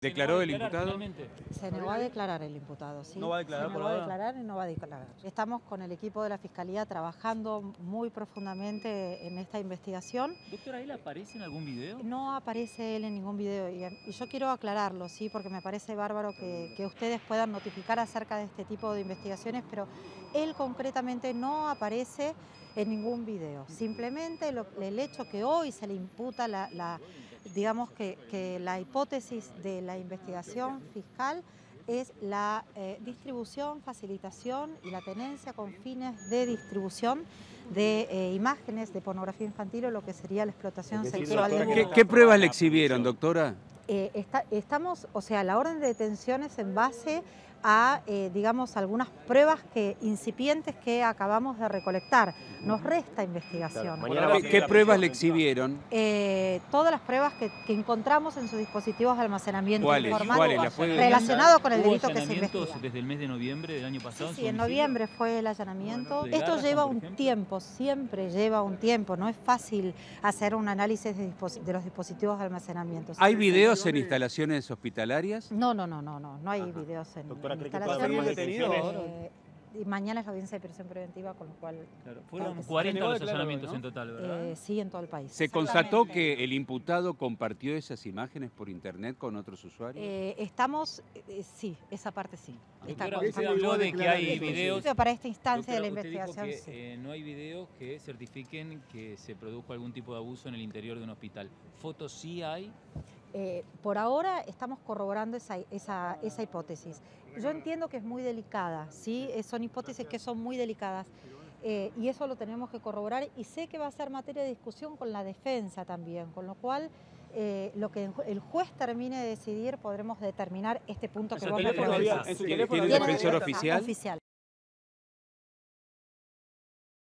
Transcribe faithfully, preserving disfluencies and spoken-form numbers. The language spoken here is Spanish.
¿Declaró el imputado? Finalmente. Se negó a declarar el imputado, ¿sí? No va a declarar Se por negó a ahora. declarar y no va a declarar. Estamos con el equipo de la Fiscalía trabajando muy profundamente en esta investigación. Doctora, ¿él aparece en algún video? No aparece él en ningún video y, y yo quiero aclararlo, ¿sí? Porque me parece bárbaro que, que ustedes puedan notificar acerca de este tipo de investigaciones, pero él concretamente no aparece en ningún video. Simplemente lo, el hecho que hoy se le imputa la, la digamos que, que la hipótesis de la investigación fiscal es la eh, distribución, facilitación y la tenencia con fines de distribución de eh, imágenes de pornografía infantil o lo que sería la explotación sexual de ¿Qué, menores. qué pruebas le exhibieron, doctora? Eh, está, estamos, o sea, la orden de detención es en base a, eh, digamos, algunas pruebas que, incipientes que acabamos de recolectar. Nos resta investigación. ¿Qué, qué pruebas le exhibieron? Eh, todas las pruebas que, que encontramos en sus dispositivos de almacenamiento ¿Cuáles? informático ¿Cuáles? ¿Las puede relacionado con el ¿Hubo delito que se allanamientos investiga. desde el mes de noviembre del año pasado? Sí, su sí, en domicilio? noviembre fue el allanamiento. ¿De Esto Garrahan, lleva por un ejemplo? tiempo, siempre lleva un tiempo. No es fácil hacer un análisis de, dispos de los dispositivos de almacenamiento. ¿Hay videos en instalaciones hospitalarias? No, no, no, no, no, no hay videos en, Doctora, en ¿cree que puede haber instalaciones. detenido ahora? Eh, y mañana es la audiencia de prisión preventiva, con lo cual... Claro, fueron Claro, cuarenta se los negó a allanamientos declarar, en total, ¿verdad? Eh, sí, en todo el país. ¿Se constató que el imputado compartió esas imágenes por internet con otros usuarios? Eh, estamos, eh, sí, esa parte sí. Está Doctora, con- usted está habló con- de que hay En videos... principio, para esta instancia de la Doctora, usted dijo investigación, que sí. eh, no hay videos que certifiquen que se produjo algún tipo de abuso en el interior de un hospital. ¿Fotos sí hay? Eh, por ahora estamos corroborando esa, esa, esa hipótesis. Yo entiendo que es muy delicada, ¿sí? Eh, Son hipótesis que son muy delicadas eh, y eso lo tenemos que corroborar y sé que va a ser materia de discusión con la defensa también, con lo cual eh, lo que el juez termine de decidir podremos determinar este punto O que sea, vos me teléfono preguntás. En su ¿Tiene- teléfono tiene había- defensor Ah, oficial? oficial.